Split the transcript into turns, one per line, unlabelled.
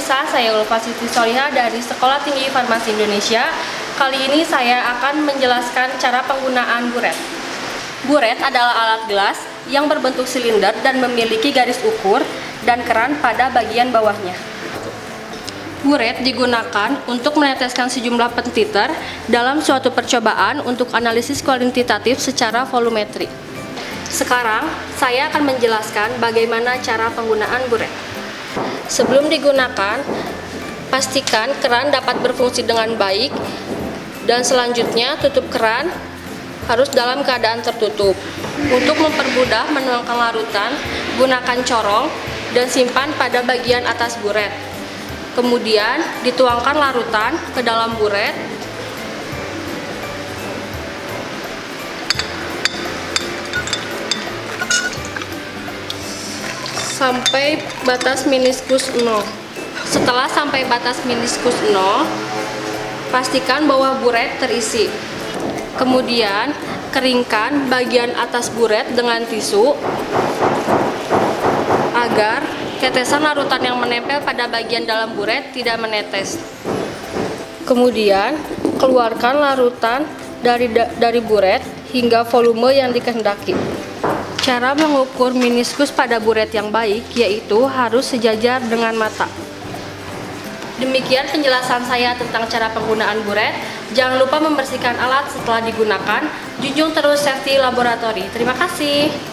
pemirsa, saya Ulfa Siti Soliha dari Sekolah Tinggi Farmasi Indonesia. Kali ini saya akan menjelaskan cara penggunaan buret. Buret adalah alat gelas yang berbentuk silinder dan memiliki garis ukur dan keran pada bagian bawahnya. Buret digunakan untuk meneteskan sejumlah pentiter dalam suatu percobaan untuk analisis kuantitatif secara volumetri. Sekarang, saya akan menjelaskan bagaimana cara penggunaan buret. Sebelum digunakan, pastikan keran dapat berfungsi dengan baik dan selanjutnya tutup keran harus dalam keadaan tertutup. Untuk mempermudah menuangkan larutan, gunakan corong dan simpan pada bagian atas buret. Kemudian dituangkan larutan ke dalam buret sampai batas meniskus 0. Setelah sampai batas meniskus 0, pastikan bahwa buret terisi. Kemudian keringkan bagian atas buret dengan tisu agar tetesan larutan yang menempel pada bagian dalam buret tidak menetes. Kemudian keluarkan larutan dari buret hingga volume yang dikehendaki. Cara mengukur meniskus pada buret yang baik yaitu harus sejajar dengan mata. Demikian penjelasan saya tentang cara penggunaan buret. Jangan lupa membersihkan alat setelah digunakan. Junjung terus safety laboratori. Terima kasih.